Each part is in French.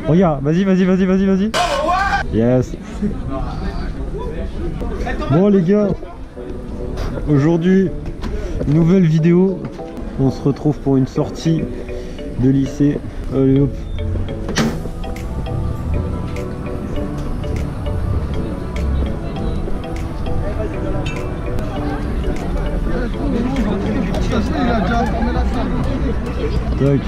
Regarde, vas-y. Yes. Bon les gars, aujourd'hui, nouvelle vidéo. On se retrouve pour une sortie de lycée. Allez hop. Tac.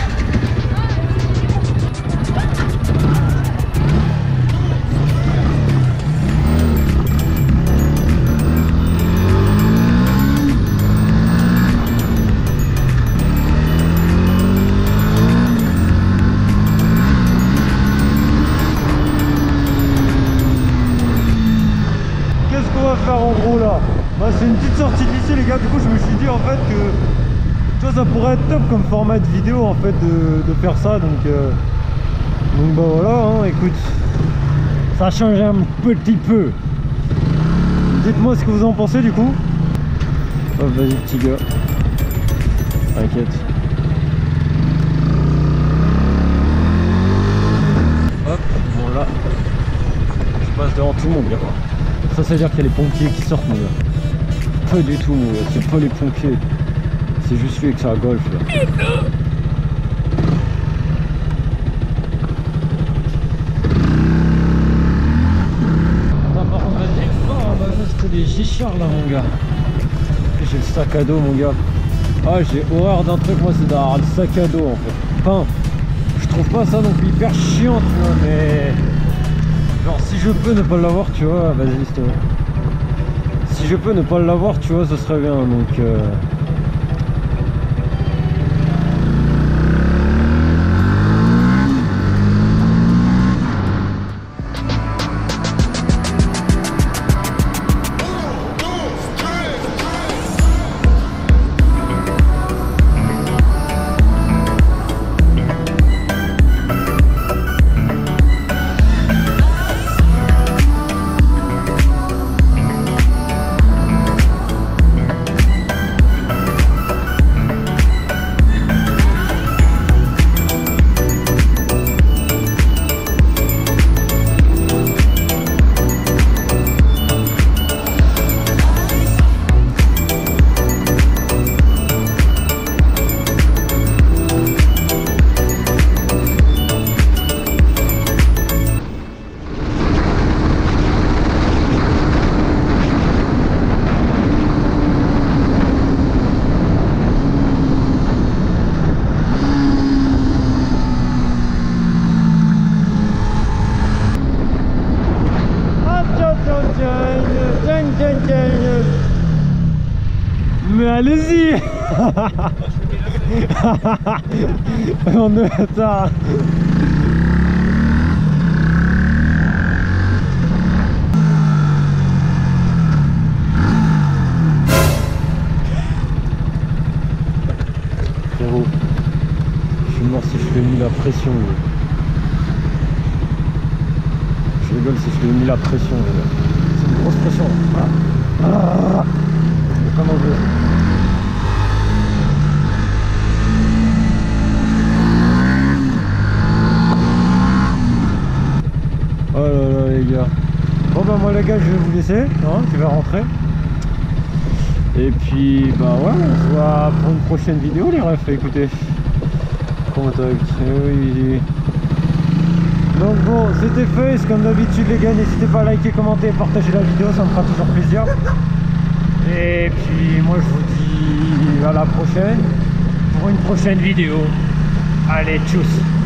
Qu'est-ce qu'on va faire en gros là? Bah, c'est une petite sortie de lycée les gars, du coup je me suis dit en fait que tu vois, ça pourrait être top comme format de vidéo en fait de faire ça, donc bah voilà, hein, écoute, ça change un petit peu. Dites-moi ce que vous en pensez du coup. Oh, vas-y petit gars, t'inquiète. Hop, voilà, je passe devant tout le monde, gars. Ça veut dire qu'il y a les pompiers qui sortent, mon gars. Pas du tout, mon gars, c'est pas les pompiers. C'est juste lui avec sa golf là. Attends, par contre, vas-y. Oh, bah ça c'était des chichards là, mon gars. J'ai le sac à dos, mon gars. Ah, j'ai horreur d'un truc, moi, c'est d'avoir le sac à dos en fait. Enfin, je trouve pas ça donc hyper chiant, tu vois, mais. Genre, si je peux ne pas l'avoir, tu vois, vas-y, s'il te plaît. Si je peux ne pas l'avoir, tu vois, ce serait bien donc. Mais allez-y. On est tard. Frérot, je suis mort si je lui ai mis la pression. Je rigole si je lui ai mis la pression. C'est une grosse pression. Ah. Comment je veux. Oh là là les gars. Bon bah moi les gars je vais vous laisser, hein, je vais rentrer. Et puis bah ouais, on se voit pour une prochaine vidéo les refs, écoutez. Contact, oui. Donc bon, c'était fait, comme d'habitude les gars, n'hésitez pas à liker, commenter et partager la vidéo, ça me fera toujours plaisir. Et puis moi je vous dis à la prochaine pour une prochaine vidéo. Allez, tchuss.